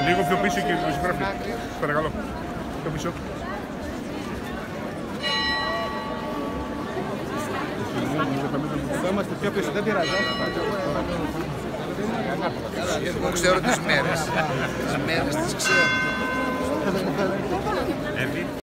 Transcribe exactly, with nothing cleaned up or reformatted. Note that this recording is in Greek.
Λίγο πιο πίσω και ζωγράφη. Παρακαλώ. Πιο πίσω. Είμαστε πιο πίσω, δεν πειράζει. Εγώ ξέρω τις μέρες. Τις μέρες τις ξέρω.